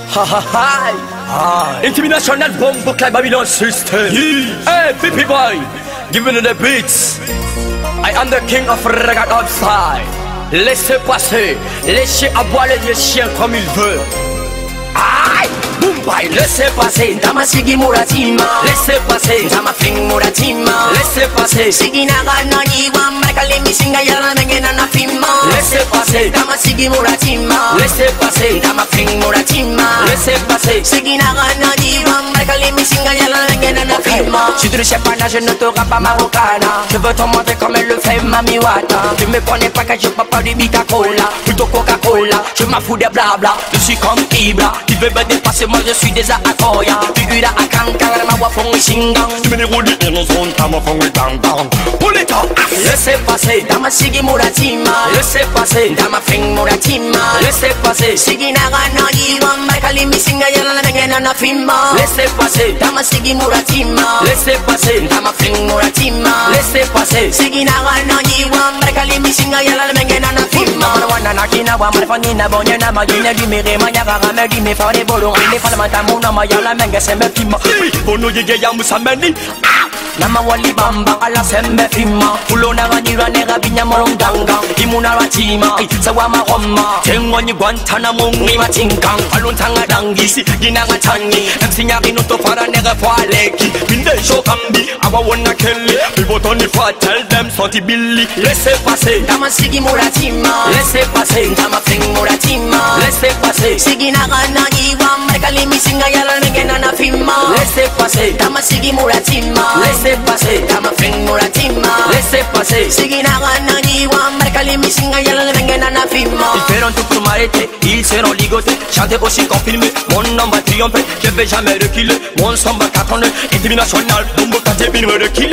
Ha ha ha! International bomb book like Babylon system. Hey, PP boy, give me the beats. I am the king of reggae outside. Laissez passer, laissez aboyer les chiens comme il veut. Aïe! Boombai, laissez passer, dama sigi muratima. Laissez passer, dama fling muratima. Laissez passer, sigi naga no yiwa, markali misinga yala mengena na fima. Laissez passer, dama sigi muratima. Laissez passer, dama fling muratima. Laissez passer, sigi naga no yiwa, markali misinga yala mengena na fima. Si tu ne sais pas nager, ne te rends pas marocaine. Je veux te montrer comme elle le fait, Mami Wata. Tu me connais pas quand je parle pas de Coca-Cola, plutôt Coca-Cola. Je m'en fous des blabla, je suis comme Ibra. Tu veux me dépasser, moi je suis déjà à Koya. Tu ira à Kankara, ma voix fond Shingang. Tu me déroules et nous on t'a ma fond Gang. Pour les temps, laissez passer, dama sigi muratima. Laissez passer, dama fling muratima. Laissez passer, sigi naga no yiwa, markali misinga yala mengena na fima. Laissez passer, dama sigi muratima. Laissez passer, dama fling muratima. Laissez passer, sigi naga no yiwa, markali misinga yala mengena na fima. Wana na kina wa marfani na bonya na majina di mere manya ga me di me fa de bolo ande fa mata muna ma yala menga se me fima. Bono yege ya musameni. Nama wali bamba ala se me fima. Ulo na ga nira ne ga binya moronganga. Imuna ratima sawa ma gomma. Tengo ni Guantanamo ngi matinggang. Alun tanga dangisi ginanga tangi. Msinya kinu to fara ne ga faleki. Binde show kambi awa wona kelly. People tony fa tell them sorti billy. Laissez passer, dama sigi muratima. Laissez passer, dama fling muratima. Laissez passer, sigi naga na yiwa, markali misinga yala mengena na fima. Laissez passer, dama sigi muratima. Laissez passer, dama fling muratima. Laissez passer, sigi naga na yiwa, markali misinga yala mengena na fima. Ils feront tout pour m'arrêter, ils seront ligotés. Chanter aussi confirmé, mon nom va triompher. Je vais jamais reculer, mon son va cartonner. International, bombo quand j'ai me reculer.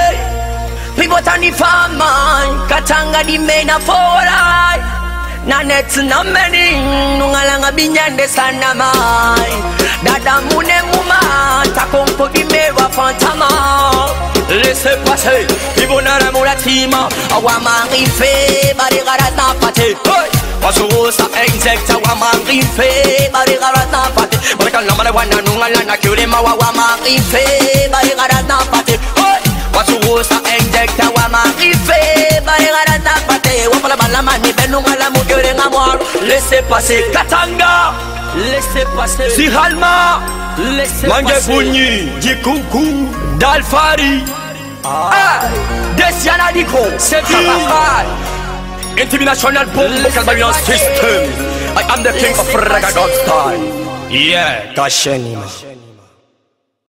Pivotani famai, katanga di mena forai. Na net na meni, nungalanga binyande sana mai. Dada mune muma, takompo di mewa fantama. Laissez passer, pivonara muratima. Awama rife, bari garat na pate. Pasurosa exec, awama rife, bari garat na pate. Barikan lamana wana nungalana kyurema, awama rife, bari garat na pate. Pasurosa exec, awama rife, bari garat na pate. Wapala balama ni benungala mukere ngamwar. Laissez passer, Katanga. Laissez passer, Sihalma. Laissez passer, Mangefunyi, Jikuku, Dalfari. Desiana Diko, c'est International Bomb Babylon System. I am the king of reggae style. Yeah, Kasheni.